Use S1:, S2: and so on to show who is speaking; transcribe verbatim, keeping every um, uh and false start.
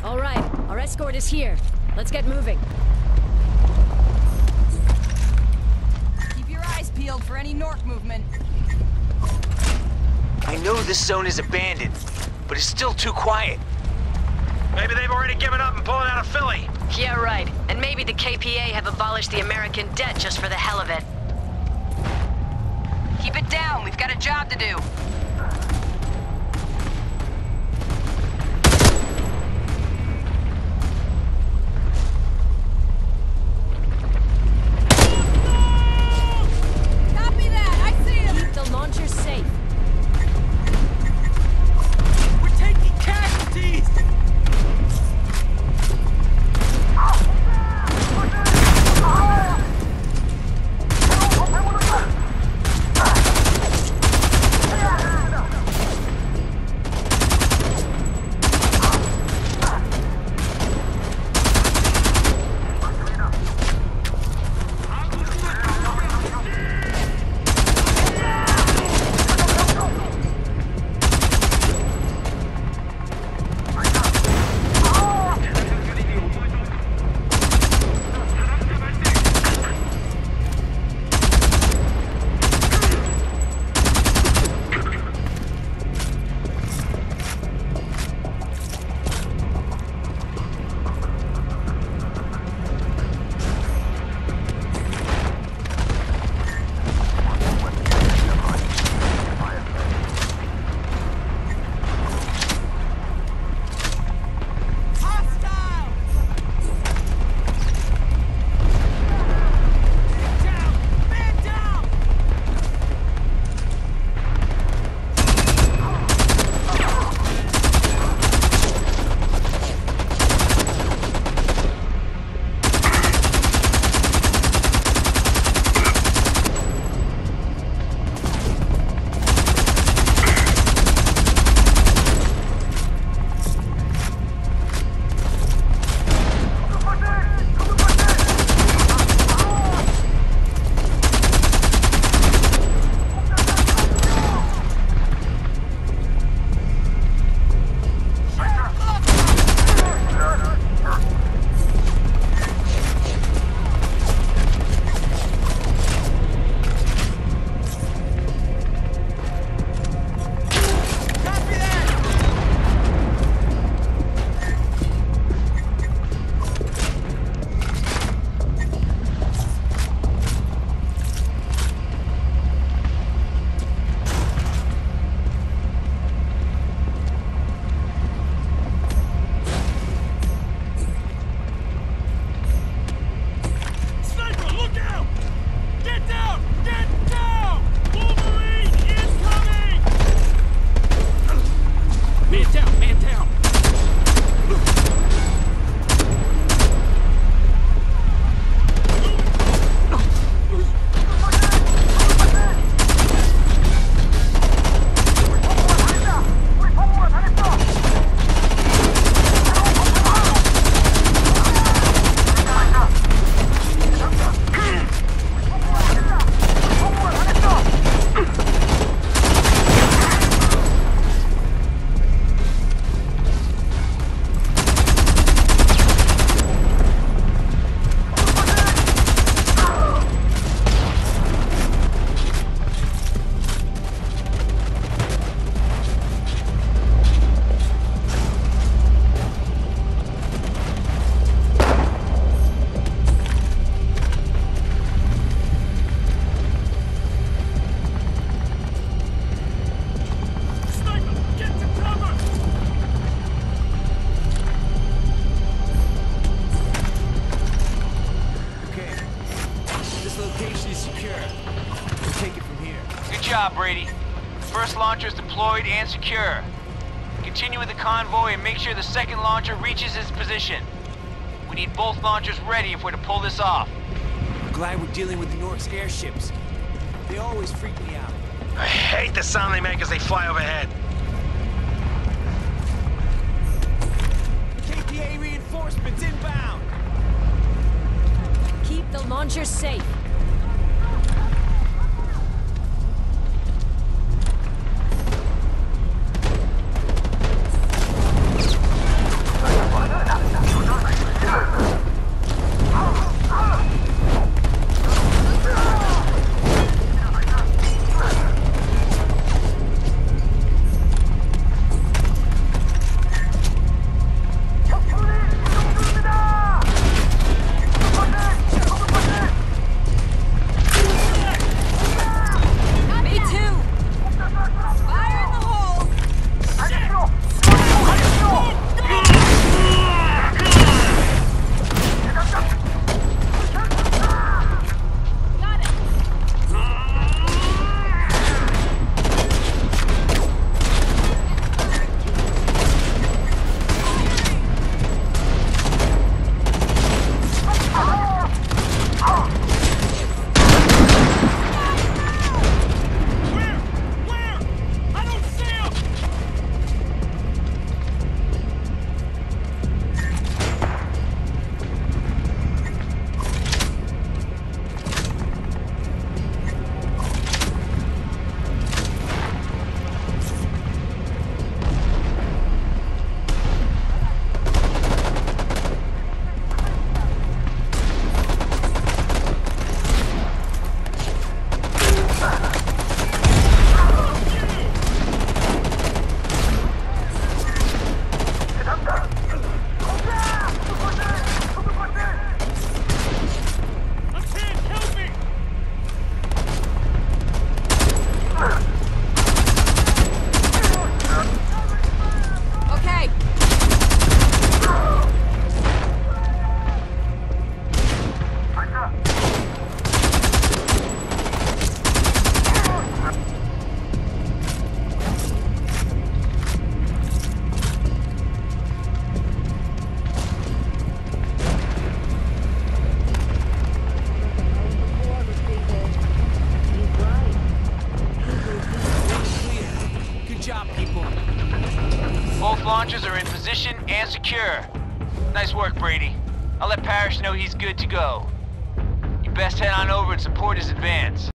S1: All right, our escort is here. Let's get moving.
S2: Keep your eyes peeled for any Nork movement.
S3: I know this zone is abandoned, but it's still too quiet.
S4: Maybe they've already given up and pulling out of Philly.
S1: Yeah, right. And maybe the K P A have abolished the American debt just for the hell of it.
S2: Keep it down. We've got a job to do. Copy that. I see him.
S1: Keep the launchers safe.
S4: We're taking casualties!
S3: job, Brady. First launcher is deployed and secure. Continue with the convoy and make sure the second launcher reaches its position. We need both launchers ready if we're to pull this off.
S5: I'm glad we're dealing with the Nork's airships. They always freak me out.
S4: I hate the sound they make as they fly overhead.
S5: K P A reinforcements inbound!
S1: Keep the launchers safe.
S3: Both launchers are in position and secure. Nice work, Brady. I'll let Parrish know he's good to go. You best head on over and support his advance.